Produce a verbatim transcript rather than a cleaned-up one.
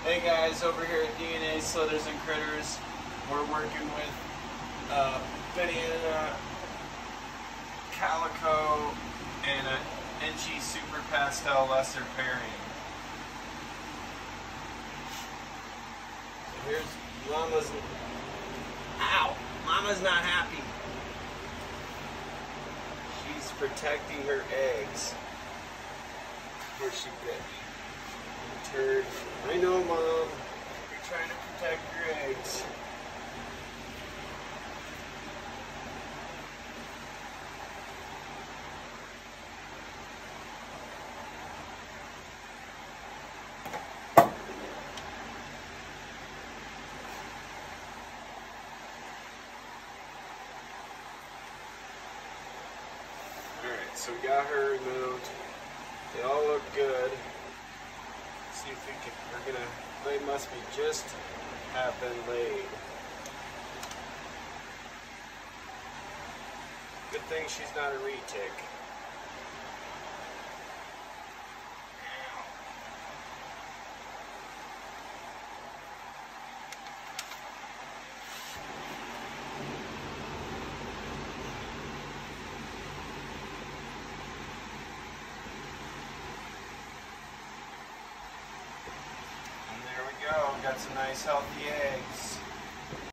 Hey guys, over here at D N A Slithers and Critters, we're working with uh, banana, calico, and an enchi super pastel lesser pairing. So here's Mama's. Ow! Mama's not happy. She's protecting her eggs. Here she bit me. Turd. I know, Mom. You're trying to protect your eggs. Alright, so we got her removed. They all look good. See if we can, we're gonna, they must be just have been laid. Good thing she's not a retic. Got some nice healthy eggs.